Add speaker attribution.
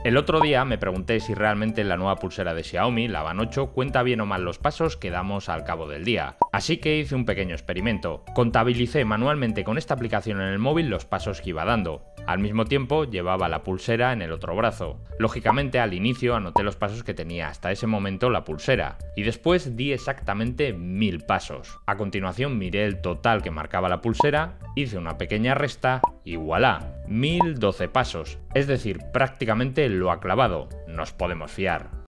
Speaker 1: El otro día me pregunté si realmente la nueva pulsera de Xiaomi, la Band 8, cuenta bien o mal los pasos que damos al cabo del día. Así que hice un pequeño experimento. Contabilicé manualmente con esta aplicación en el móvil los pasos que iba dando. Al mismo tiempo llevaba la pulsera en el otro brazo. Lógicamente al inicio anoté los pasos que tenía hasta ese momento la pulsera y después di exactamente 1000 pasos. A continuación miré el total que marcaba la pulsera, hice una pequeña resta y voilà, 1012 pasos. Es decir, prácticamente lo ha clavado. Nos podemos fiar.